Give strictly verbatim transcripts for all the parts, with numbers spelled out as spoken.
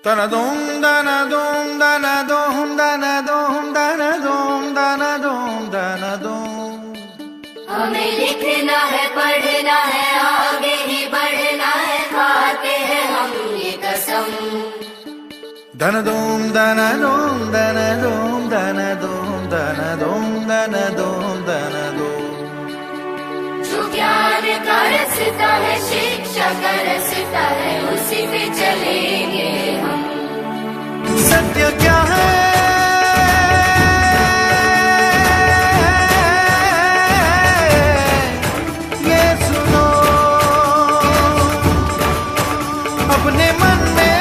dana dum dana dum dana dum dana dum dana dum dana dum dana dum. हमें लिखना है, पढ़ना है, आगे ही बढ़ना है, खाते हैं हम ये कसम. Dana dum dana dum dana dum dana dum dana dum dana dum dana dum. जो ज्ञान का रास्ता है, शिक्षा का रास्ता है, उसी पे चलेंगे हम. सत्य क्या है ये सुनो, अपने मन में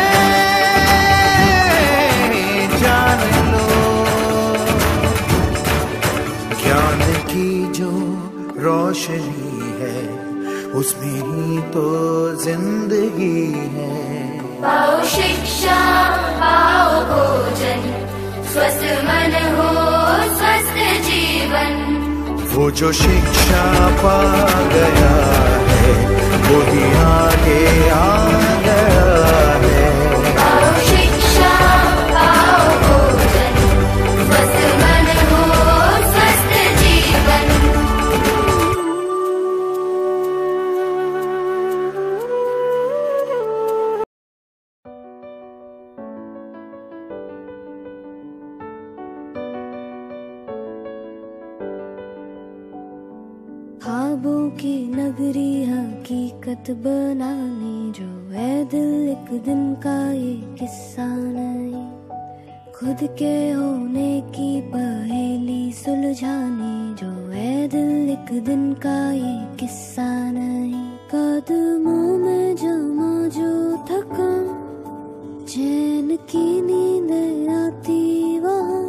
जान लो. ज्ञान की जो रोशनी है उसमें ही तो जिंदगी है. पाओ शिक्षा, पाओ भोजन, स्वस्थ मन हो, स्वस्थ जीवन. वो जो शिक्षा पा गया है वो ही आगे आ गया है. पाओ शिक्षा, पाओ भोजन, स्वस्थ मन हो, स्वस्थ जीवन. ख्वाबों की नगरी हकीकत बनाने जो है दिल एक दिन का ये किस्सा नहीं. खुद के होने की पहेली सुलझाने जो है दिल एक दिन का ये किस्सा नहीं. कदमों में जमा जो थकान, चैन की नींद आती वहाँ.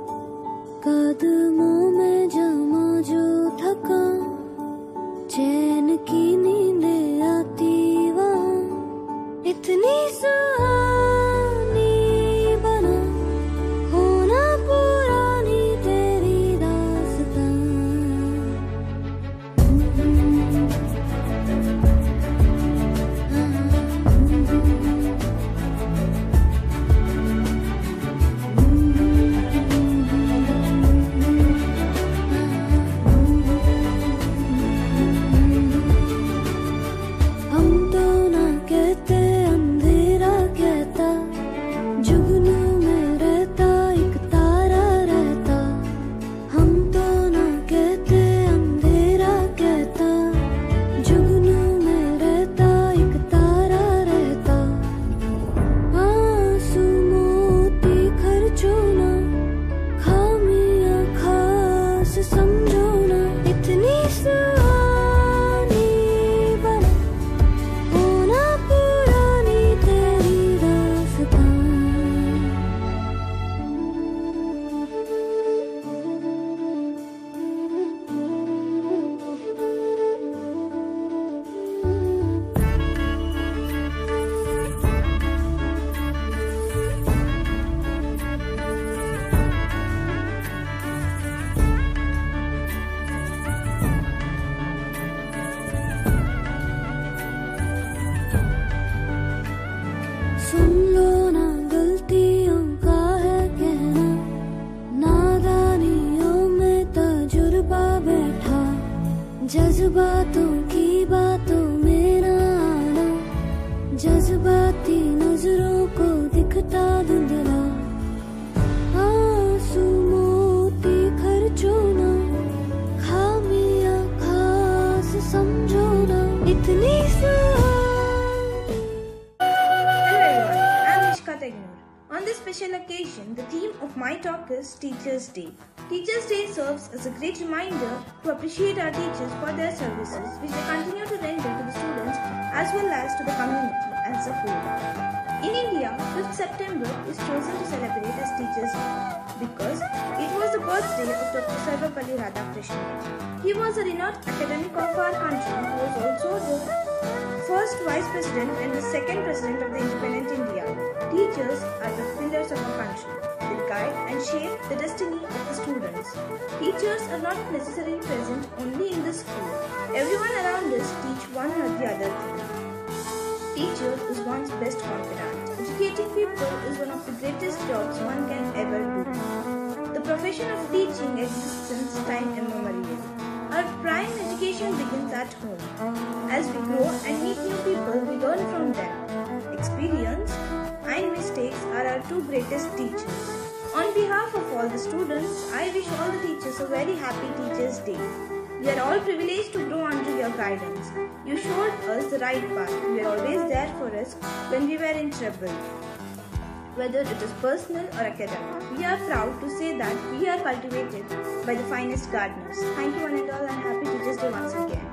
कदमों में जमा जो थकान, चैन की नींद आती वहाँ. इतनी सुहानी बना होना पुरानी तेरी दास्तां. हम तो ना कहते अंधेरा कहता, जुगनू में रहता एक तारा रहता. हम तो ना कहते अंधेरा कहता, जुगनू में रहता एक तारा रहता. आंसू मोती खर्चो ना, खामियां खास समझो ना. इतनी सुहानी बना होना पुरानी तेरी दास्तां. सुन लो ना गलतियों का है कहना, नादानियों में तजुर्बा बैठा. जज्बातों की बातों में ना आना, जज्बाती नजरों को दिखता धुंधला. आंसू मोती खर्चो ना, खामियां खास समझो ना. इतनी सुहानी. Hello everyone, I'm Nishka Tegnur. On this special occasion, the theme of my talk is Teachers' Day. Teachers' Day serves as a great reminder to appreciate our teachers for their services which they continue to render to the students as well as to the community as a whole. In India, fifth September is chosen to celebrate as Teachers' Day because it was the birthday of Doctor Sarvepalli Radhakrishnan. He was a renowned academic of our country who was also the first Vice President and the second President of the independent India. Teachers are the pillars of our country. They guide and shape the destiny of the students. Teachers are not necessarily present only in the school. Everyone around us teach one or the other thing. Teacher is one's best confidant. educating people is one of the greatest jobs one can ever do. The profession of teaching exists since time immemorial. Our prime education begins at home. As we grow and meet new people, we learn from them. Experience and mistakes are our two greatest teachers. On behalf of all the students, I wish all the teachers a very happy Teachers' Day. We are all privileged to grow under your guidance. You showed us the right path. You were always there for us when we were in trouble, whether it is personal or academic. We are proud to say that we are cultivated by the finest gardeners. Thank you one and all, and happy Teachers' Day once again.